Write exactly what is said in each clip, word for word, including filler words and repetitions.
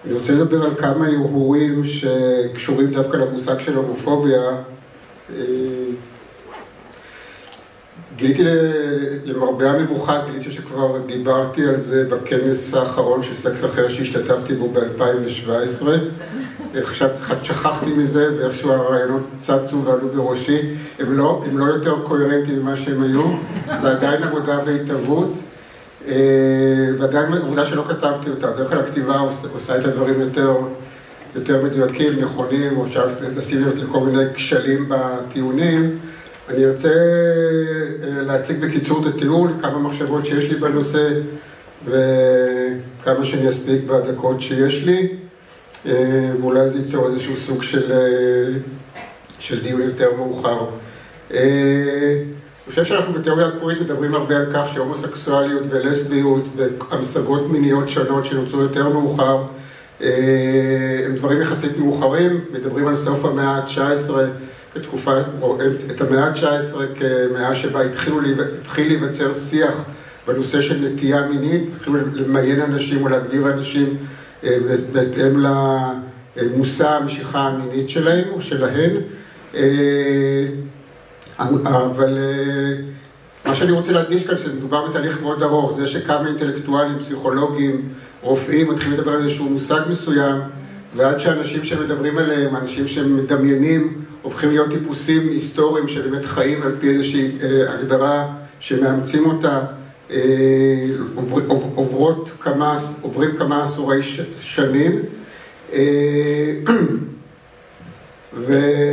אני רוצה לדבר על כמה הרהורים שקשורים דווקא למושג של הומופוביה. גיליתי למרבה המבוכה, גיליתי שכבר דיברתי על זה בכנס האחרון של סקס אחר שהשתתפתי בו ב-אלפיים שבע עשרה. חשבתי, שכחתי מזה ואיכשהו הרעיונות צצו ועלו בראשי. הם לא, הם לא יותר קוהרנטיים ממה שהם היו, זה עדיין עבודה בהתהוות. ועדיין עבודה שלא כתבתי אותה, דרך כלל הכתיבה עושה את הדברים יותר, יותר מדויקים, נכונים, או אפשר לשים לכל מיני כשלים בטיעונים. אני רוצה להציג בקיצור את הטיעון, כמה מחשבות שיש לי בנושא, וכמה שאני אספיק בדקות שיש לי, ואולי זה ייצור איזשהו סוג של, של דיון יותר מאוחר. אני חושב שאנחנו בתיאוריה הקווירית מדברים הרבה על כך שהומוסקסואליות ולסביות והמשגות מיניות שונות שנוצרו יותר מאוחר הם דברים יחסית מאוחרים, מדברים על סוף המאה ה-תשע עשרה כתקופה, או את המאה ה-תשע עשרה כמאה שבה התחילו, התחיל להיווצר שיח בנושא של נטייה מינית, התחילו למיין אנשים או להגדיר אנשים בהתאם למושא המשיכה המינית שלהם או שלהן. אבל מה שאני רוצה להדגיש כאן, שמדובר בתהליך מאוד ארוך, זה שכמה אינטלקטואלים, פסיכולוגים, רופאים, מתחילים לדבר על איזשהו מושג מסוים, ועד שאנשים שמדברים עליהם, אנשים שמדמיינים, הופכים להיות טיפוסים היסטוריים שבאמת חיים על פי איזושהי הגדרה שמאמצים אותה, עוברות כמה, עוברים כמה עשורי שנים, ו...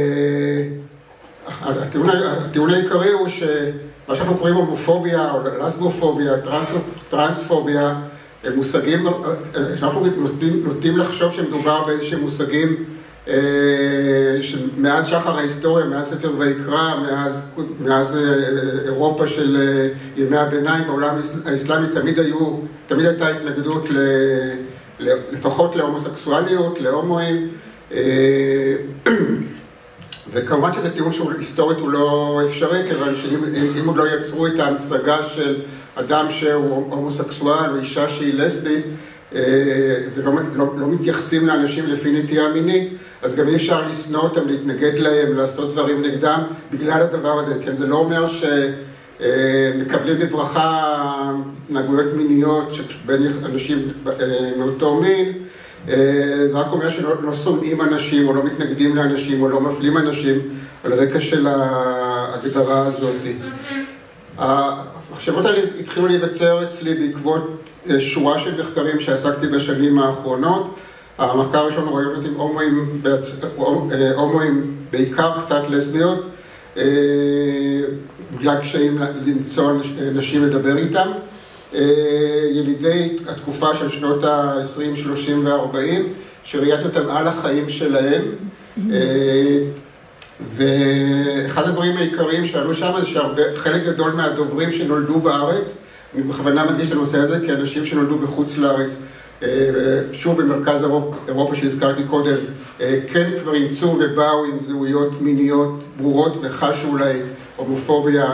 הטיעון, הטיעון העיקרי הוא שמה שאנחנו קוראים הומופוביה או לסבופוביה, טרנס, טרנספוביה, הם מושגים, שאנחנו נוטים, נוטים לחשוב שמדובר באיזשהם מושגים אה, שמאז שחר ההיסטוריה, מאז ספר ויקרא, מאז, מאז אירופה של ימי הביניים בעולם האסלאמי, תמיד היו, תמיד הייתה התנגדות ל, לפחות להומוסקסואליות, להומואים, אה, וכמובן שזה טיעון שהיסטורית הוא לא אפשרי, כיוון שאם אם עוד לא יצרו את ההמשגה של אדם שהוא הומוסקסואל או אישה שהיא לסבית, ולא לא, לא מתייחסים לאנשים לפי נטייה מינית, אז גם אי אפשר לשנוא אותם, להתנגד להם, לעשות דברים נגדם בגלל הדבר הזה. כן, זה לא אומר שמקבלים בברכה התנהגויות מיניות בין אנשים מאותו מין, זה רק אומר שלא לא שונאים אנשים או לא מתנגדים לאנשים או לא מפלים אנשים על רקע של ההגדרה הזאת. המחשבות האלה התחילו להיווצר אצלי בעקבות שורה של מחקרים שעסקתי בשנים האחרונות. המחקר הראשון רואה אותי עם הומואים, הומואים בעיקר קצת לסביות, בגלל קשיים למצוא נשים לדבר איתם. ילידי התקופה של שנות ה-עשרים, שלושים ו-ארבעים, שראיתי אותם על החיים שלהם. ואחד הדברים העיקריים שעלו שם זה שחלק גדול מהדוברים שנולדו בארץ, אני בכוונה מדגיש את הנושא הזה, כי אנשים שנולדו בחוץ לארץ, שוב במרכז אירופה שהזכרתי קודם, כן כבר אימצו ובאו עם זהויות מיניות ברורות וחשו אולי הומופוביה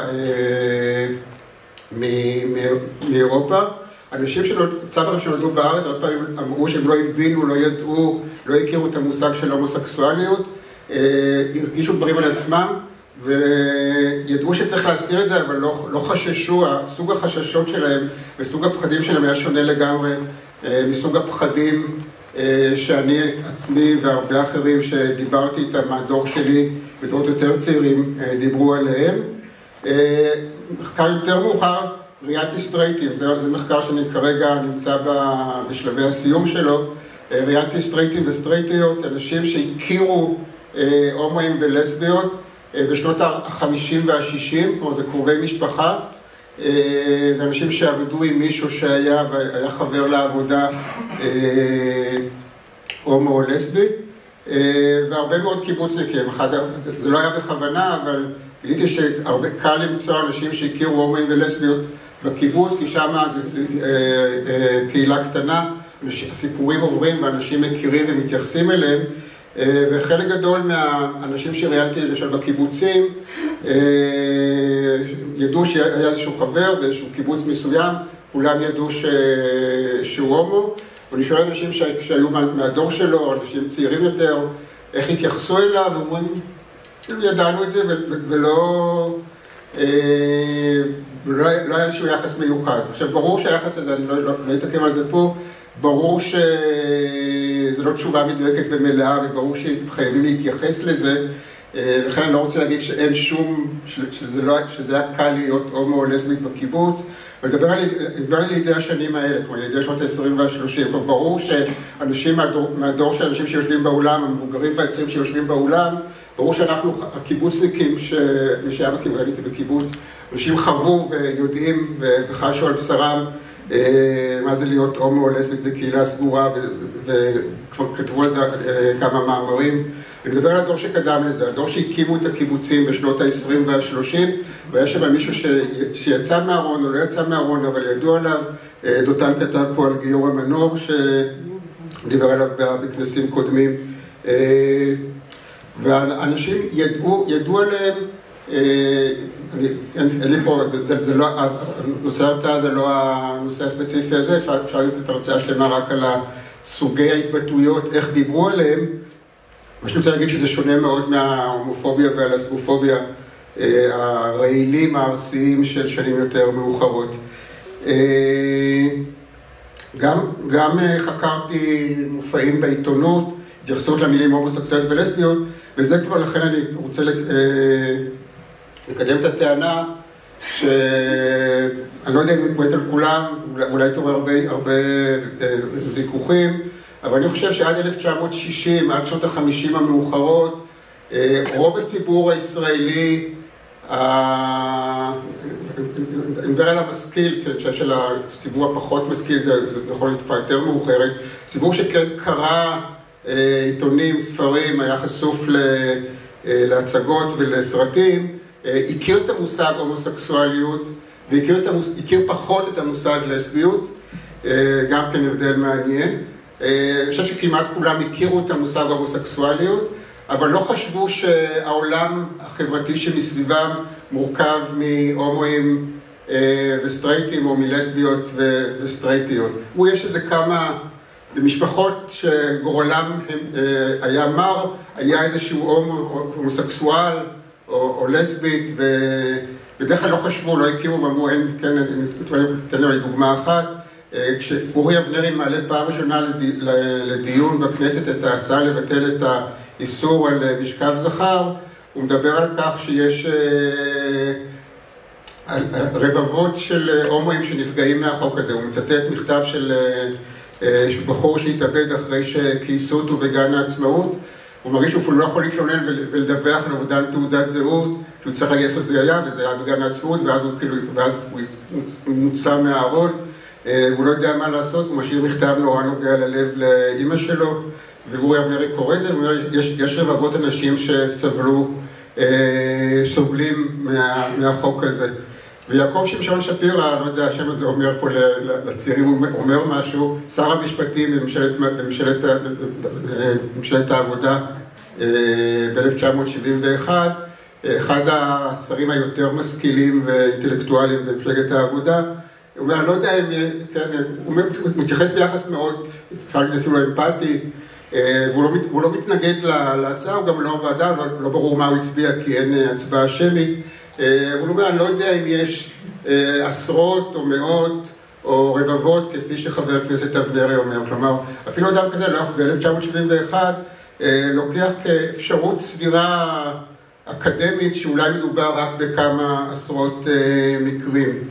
מאירופה. אנשים צברים שנולדו בארץ, עוד פעמים אמרו שהם לא הבינו, לא ידעו, לא הכירו את המושג של הומוסקסואליות, הרגישו דברים על עצמם, וידעו שצריך להסתיר את זה, אבל לא, לא חששו. סוג החששות שלהם וסוג הפחדים שלהם היה שונה לגמרי מסוג הפחדים שאני עצמי והרבה אחרים שדיברתי איתם מהדור שלי ודורות יותר צעירים דיברו עליהם. מחקר יותר מאוחר, ראיית סטרייטים, זה, זה מחקר שאני כרגע נמצא בשלבי הסיום שלו. ראיית סטרייטים וסטרייטיות, אנשים שהכירו הומואים ולסביות בשנות ה-חמישים וה-שישים, כמו זה קרובי משפחה. זה אנשים שעבדו עם מישהו שהיה והיה חבר לעבודה הומו או לסבית, והרבה מאוד קיבוצניקים. זה לא היה בכוונה, אבל גיליתי שהרבה קל למצוא אנשים שהכירו הומואים ולסביות בקיבוץ, כי שם קהילה קטנה, הסיפורים עוברים ואנשים מכירים ומתייחסים אליהם, וחלק גדול מהאנשים שראיינתי למשל בקיבוצים ידעו שהיה איזשהו חבר באיזשהו קיבוץ מסוים, כולם ידעו ש... שהוא הומו, ואני שואל אנשים שהיו מהדור שלו, אנשים צעירים יותר, איך התייחסו אליו, ואומרים, ידענו את זה ולא, ולא היה איזשהו יחס מיוחד. עכשיו, ברור שהיחס הזה, אני לא, לא, לא אתעכב על זה פה, ברור שזו לא תשובה מדויקת ומלאה, וברור שחייבים להתייחס לזה, לכן אני לא רוצה להגיד שאין שום, שזה, לא, שזה היה קל להיות הומו או לסבית בקיבוץ, ולדבר על לידי השנים האלה, כמו לידי שנות ה-עשרים וה-שלושים, ברור שאנשים מהדור, מהדור של אנשים שיושבים באולם, המבוגרים והצעירים שיושבים באולם, ברור שאנחנו, הקיבוצניקים, שמי שהיה בקיבוץ, הייתי בקיבוץ, אנשים חוו ויודעים וחשו על בשרם מה זה להיות הומו או לסבית בקהילה סגורה, וכבר כתבו על זה כמה מאמרים. אני מדבר על הדור שקדם לזה, הדור שהקימו את הקיבוצים בשנות ה-עשרים וה-שלושים, והיה שם מישהו שיצא מהארון או לא יצא מהארון, אבל ידעו עליו, דותן כתב פה על גיור המנור, שדיבר עליו בכנסים קודמים, ואנשים ידעו, ידעו עליהם, אני, אין, אין לי פה, זה, זה לא, נושא ההרצאה זה לא הנושא הספציפי הזה, אפשר, אפשר לתת את הרצאה שלמה רק על סוגי ההתבטאויות, איך דיברו עליהם. מה שאני רוצה להגיד שזה שונה מאוד מההומופוביה והלסבופוביה, הרעילים הארסיים של שנים יותר מאוחרות. גם, גם חקרתי מופעים בעיתונות, התייחסות למילים הומוסקסואליות ולסביות, וזה כבר לכן אני רוצה לקדם את הטענה שאני לא יודע אם מתמודד על כולם, אולי תורא הרבה, הרבה ויכוחים, אבל אני חושב שעד אלף תשע מאות שישים, עד שנות החמישים המאוחרות, רוב הציבור הישראלי, אני מדבר על המשכיל, כי אני חושב שלציבור הפחות משכיל, זה יכול לתקופה יותר מאוחרת, ציבור שכן קרא עיתונים, ספרים, היה חשוף להצגות ולסרטים, הכיר את המושג הומוסקסואליות, והכיר פחות את המושג לסביות, גם כן הבדל מעניין. אני חושב שכמעט כולם הכירו את המושג ההומוסקסואליות, אבל לא חשבו שהעולם החברתי שמסביבם מורכב מהומואים וסטרייטים או מלסביות וסטרייטיות. הוא יש איזה כמה במשפחות שגורלם היה מר, היה איזשהו הומוסקסואל או, או לסבית, ובדרך כלל לא חשבו, לא הכירו, ואמרו, אין, כן, תן לי דוגמה אחת, כשאורי אבנרי מעלה פעם ראשונה לדיון בכנסת את ההצעה לבטל את האיסור על משכב זכר, הוא מדבר על כך שיש על רבבות של הומואים שנפגעים מהחוק הזה. הוא מצטט מכתב של בחור שהתאבד אחרי שכייסו אותו בגן העצמאות, הוא מרגיש שהוא לא יכול להתלונן ולדווח על אובדן תעודת זהות, כי הוא צריך להגיד איפה זה היה, וזה היה בגן העצמאות, ואז הוא כאילו, ואז הוא מוצא מהארון, הוא לא יודע מה לעשות, הוא משאיר מכתב נורא נוגע ללב לאמא שלו, ואורי אבנרי קורא את זה, הוא אומר, יש, יש רבבות אנשים שסבלו, סובלים מה, מהחוק הזה. ויעקב שמשון שפירא, לא יודע, השם הזה אומר פה לצעירים, הוא אומר משהו, שר המשפטים בממשלת, בממשלת, בממשלת העבודה ב-אלף תשע מאות שבעים ואחת, אחד השרים היותר משכילים ואינטלקטואליים במפלגת העבודה, הוא אומר, אני לא יודע אם, כן, הוא מתייחס ביחס מאוד, אפשר להגיד אפילו אמפתי, והוא לא, הוא לא מתנגד להצעה, הוא גם לא ועדה, לא, לא ברור מה הוא הצביע כי אין הצבעה שמית, הוא אומר, אני לא יודע אם יש עשרות או מאות או רבבות כפי שחבר הכנסת אבנרי אומר, כלומר, אפילו אדם כזה, לא, ב-אלף תשע מאות שבעים ואחת, לוקח כאפשרות סבירה אקדמית שאולי מדובר רק בכמה עשרות מקרים.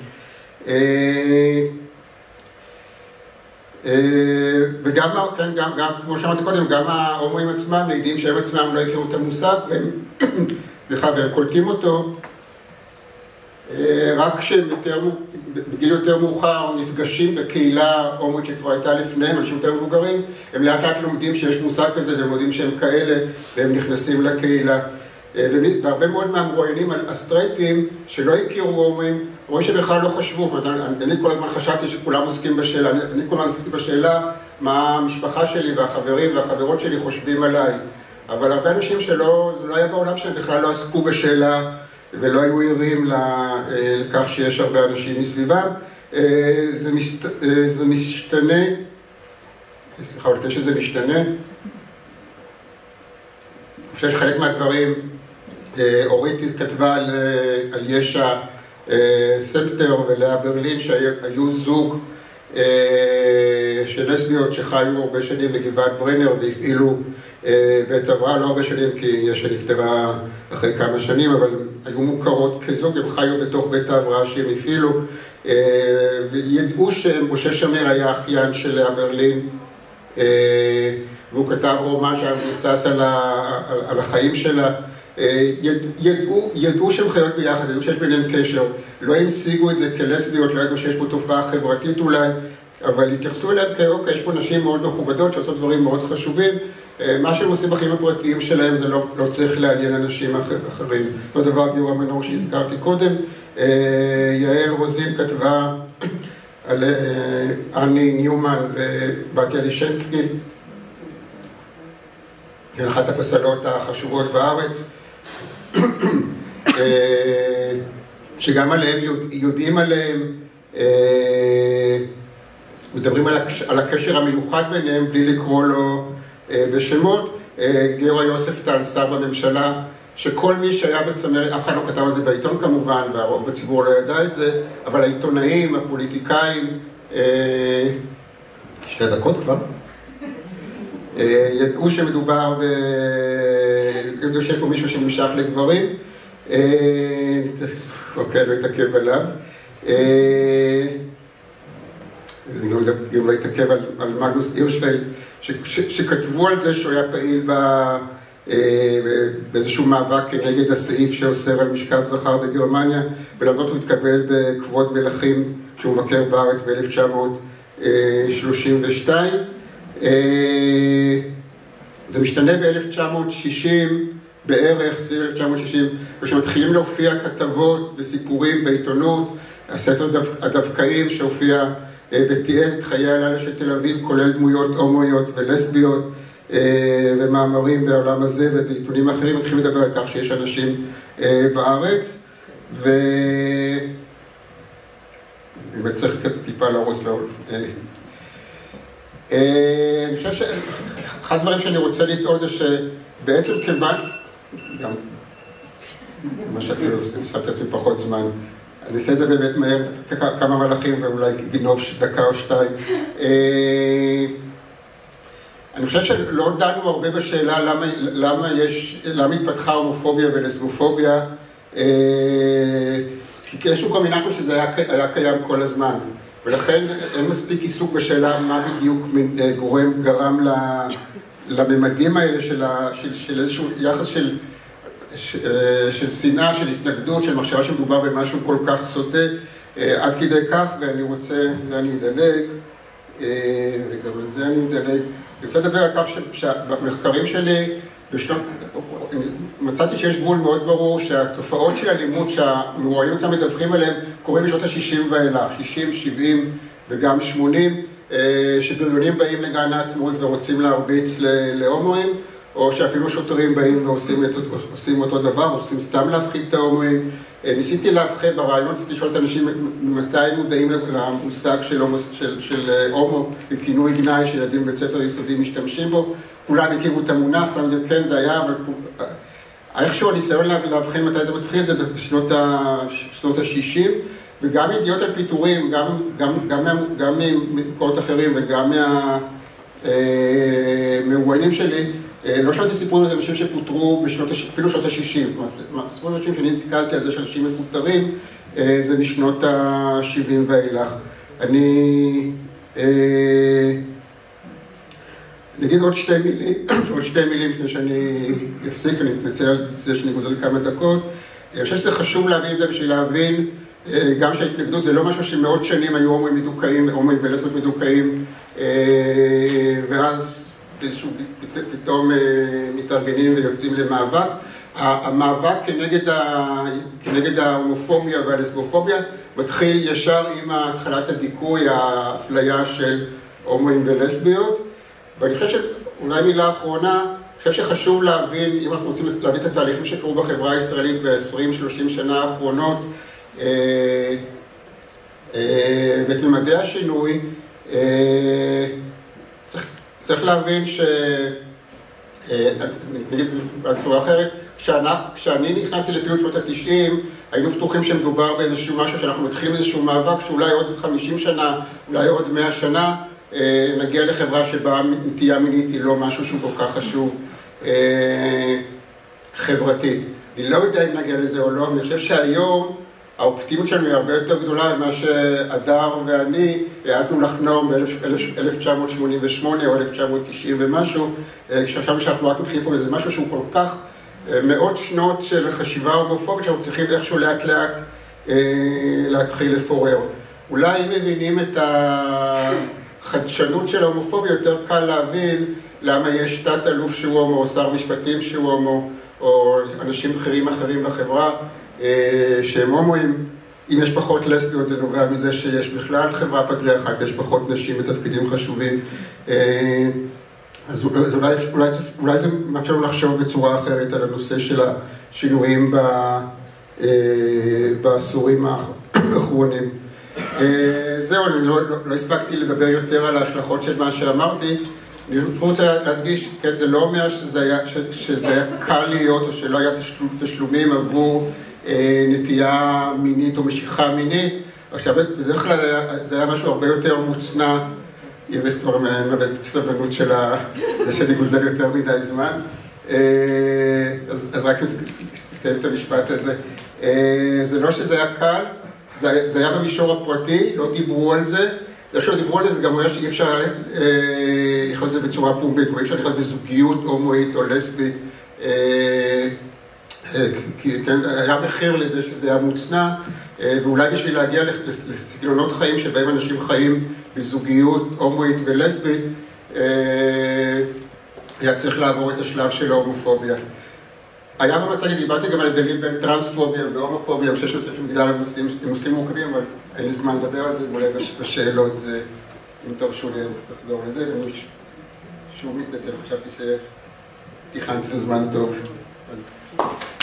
וגם, כן, גם, גם, כמו שאמרתי קודם, גם ההומואים עצמם מעידים שהם עצמם לא הכירו את המושג, והם, והם קולטים אותו, רק כשהם יותר, בגיל יותר מאוחר נפגשים בקהילה הומואית שכבר הייתה לפניהם, אנשים יותר מבוגרים, הם לאט לאט לומדים שיש מושג כזה, והם יודעים שהם כאלה, והם נכנסים לקהילה. והרבה מאוד מהמרואיינים על הסטרייטים שלא הכירו הומואים, רואים שבכלל לא חשבו. אני כל הזמן חשבתי שכולם עוסקים בשאלה, אני כל הזמן עסקתי בשאלה מה המשפחה שלי והחברים והחברות שלי חושבים עליי. אבל הרבה אנשים שלא, זה לא היה בעולם שהם בכלל לא עסקו בשאלה ולא היו ערים לכך שיש הרבה אנשים מסביבם. זה, משת, זה משתנה סליחה, לפני שזה משתנה. אני חושב שחלק מהדברים, אורית כתבה על, על ישע סמפטר ולאה ברלין, שהיו זוג של לסביות שחיו הרבה שנים בגבעת ברנר והפעילו בית הבראה, לא הרבה שנים כי ישע נפטרה אחרי כמה שנים, אבל היו מוכרות כזוג, הם חיו בתוך בית ההבראה שהם הפעילו, וידעו שמשה שמיר היה אחיין של לאה ברלין, והוא כתב רומן שהיה מבוסס על, על החיים שלה. ידעו, ידעו שהם חיות ביחד, ידעו שיש ביניהם קשר, לא המשיגו את זה כלסביות, לא ידעו שיש פה תופעה חברתית אולי, אבל התייחסו אליהם כאוקיי, יש פה נשים מאוד מכובדות שעושות דברים מאוד חשובים, מה שהם עושים בחיים הפרטיים שלהם זה לא, לא צריך לעניין אנשים אחרים. אותו דבר גיורא מנור שהזכרתי קודם, יעל רוזין כתבה על אני ניומן ובתיה לישנסקי, אחת הפסלות החשובות בארץ, שגם עליהם יודעים עליהם, מדברים על הקשר המיוחד ביניהם בלי לקרוא לו בשמות. גיורא יוספטל, שר בממשלה, שכל מי שהיה בצמרת, אף אחד לא כתב על זה בעיתון כמובן, והרוב הציבור לא ידע את זה, אבל העיתונאים, הפוליטיקאים, שתי דקות כבר, ידעו שמדובר ב... ידעו שיש פה מישהו שנמשך לגברים, אוקיי, לא יתעכב עליו. אני גם לא יתעכב על, על מגנוס הירשפלד, ש, ש, שכתבו על זה שהוא היה פעיל ב, באיזשהו מאבק כנגד הסעיף שאוסר על משכב זכר בגרמניה, ולמרות הוא התקבל בכבוד מלכים שהוא מבקר בארץ ב-אלף תשע מאות שלושים ושתיים. זה משתנה ב-אלף תשע מאות שישים בערך, סביב אלף תשע מאות שישים, כשמתחילים להופיע כתבות וסיפורים בעיתונות, הספר הדווקאים שהופיע ותיאר את חיי הלילה של תל אביב, כולל דמויות הומואיות ולסביות, ומאמרים בעולם הזה ובעיתונים אחרים, מתחילים לדבר על כך שיש אנשים בארץ, ו... באמת צריך טיפה לרוץ לעול. אני חושב שאחד הדברים שאני רוצה לטעון זה שבעצם כיוון, גם מה שאפילו שמתי עצמי פחות זמן, אני אעשה את זה באמת מהר, כמה מלאכים ואולי גנוב דקה או שתיים. אני חושב שלא דנו הרבה בשאלה למה, למה יש, למה התפתחה הומופוביה ולסבופוביה, כי יש כל מיני שזה היה, היה קיים כל הזמן. ולכן אין מספיק עיסוק בשאלה מה בדיוק גורם, גרם לממדים האלה של, של, של איזשהו יחס של, של שנאה, של התנגדות, של מחשבה שמדובר במשהו כל כך סוטה, עד כדי כך, ואני רוצה, ואני אדלג, וגם על זה אני אדלג. אני רוצה לדבר על כך שבמחקרים שלי, בשנות, מצאתי שיש גבול מאוד ברור שהתופעות של אלימות שהמרואיינים אותם מדווחים עליהם קורים בשנות ה-שישים ואילך, שישים, שבעים וגם שמונים, שבריונים באים לגן העצמאות ורוצים להרביץ להומואים, או שאפילו שוטרים באים ועושים את, עושים אותו דבר, עושים סתם להפחיד את ההומואים. ניסיתי להפחיד ברעיון, ניסיתי לשאול את האנשים מתי מודעים למושג של, של, של הומו וכינוי גנאי שילדים בבית ספר יסודי משתמשים בו. כולם הכירו את המונח, כולם יודעים, כן, זה היה, אבל איכשהו הניסיון להבחין מתי זה מתחיל, זה בשנות ה-שישים, וגם ידיעות על פיטורים, גם, גם, גם, גם ממקורות אחרים וגם מהמרואיינים שלי, לא שמעתי סיפורים על אנשים שפוטרו בשנות, אפילו שנות ה-שישים. סיפורים על אנשים שאני נתקלתי על זה שאנשים מפוטרים, זה משנות ה-שבעים ואילך. אני... נגיד עוד שתי מילים, עוד שתי מילים לפני שאני אפסיק, אני מתנצל על זה שאני גוזל כמה דקות. אני חושב שזה חשוב להבין את זה בשביל להבין גם שההתנגדות זה לא משהו שמאות שנים היו הומואים מדוכאים, הומואים ולסביות מדוכאים, ואז פתאום מתארגנים ויוצאים למאבק. המאבק כנגד, ה... כנגד ההומופוביה והלסבופוביה מתחיל ישר עם התחלת הדיכוי, האפליה של הומואים ולסביות. ואני חושב שאולי מילה אחרונה, אני חושב שחשוב להבין, אם אנחנו רוצים להבין את התהליכים שקרו בחברה הישראלית ב-עשרים שלושים שנה האחרונות, ואת ממדי השינוי, צריך צריך להבין ש... נגיד את זה בצורה אחרת, כשאני נכנסתי לפעילות שנות ה-תשעים, היינו בטוחים שמדובר באיזשהו משהו שאנחנו מתחילים איזשהו מאבק שאולי עוד חמישים שנה, אולי עוד מאה שנה, נגיע לחברה שבה נטייה מינית היא לא משהו שהוא כל כך חשוב חברתית. אני לא יודע אם נגיע לזה או לא, אבל אני חושב שהיום האופטימיות שלנו היא הרבה יותר גדולה ממה שהדר ואני העזנו לחנום ב-אלף תשע מאות שמונים ושמונה או אלף תשע מאות תשעים ומשהו, כשחשבנו שאנחנו רק מתחילים פה וזה משהו שהוא כל כך מאות שנות של חשיבה הומופובית שאנחנו צריכים איכשהו לאט לאט להתחיל לפורר. אולי אם מבינים את החדשנות של ההומופוביה, יותר קל להבין למה יש תת אלוף שהוא הומו, או שר משפטים שהוא הומו, או אנשים בכירים אחרים בחברה שהם הומואים. אם יש פחות לסביות זה נובע מזה שיש בכלל חברה פטריארכלית ויש פחות נשים בתפקידים חשובים. אז אולי, אולי, אולי זה מאפשר לנו לחשוב בצורה אחרת על הנושא של השינויים בעשורים האחרונים. זהו, אני לא, לא, לא הספקתי לדבר יותר על ההשלכות של מה שאמרתי. אני רוצה להדגיש, כן, זה לא אומר שזה היה, שזה היה קל להיות או שלא היה תשלומים עבור אה, נטייה מינית או משיכה מינית. עכשיו, בדרך כלל זה היה משהו הרבה יותר מוצנע, איריס כבר מאבד את הסבלנות של ה... זה שאני גוזל יותר מדי זמן. אה, אז, אז רק נסיים את המשפט הזה. אה, זה לא שזה היה קל, זה, זה היה במישור הפרטי, לא דיברו על זה. זה שלא דיברו על זה, זה גם אומר שאי אפשר לחיות את זה בצורה פומבית, או אי אפשר לחיות בזוגיות הומואית או לסבית, כי היה מחיר לזה שזה היה מוצנע, ואולי בשביל להגיע לסגנונות חיים שבהם אנשים חיים בזוגיות הומואית ולסבית, היה צריך לעבור את השלב של ההומופוביה. היה במצג, דיברתי גם על הבדלים בין טרנספוביה והומופוביה, אני חושב שזה שמגדר הם נושאים מורכבים, אבל אין לי זמן לדבר על זה, ואולי בשאלות זה, אם תרשו לי אז תחזור לזה, ואני שוב מתנצל, חשבתי שתכננתי את הזמן טוב. אז...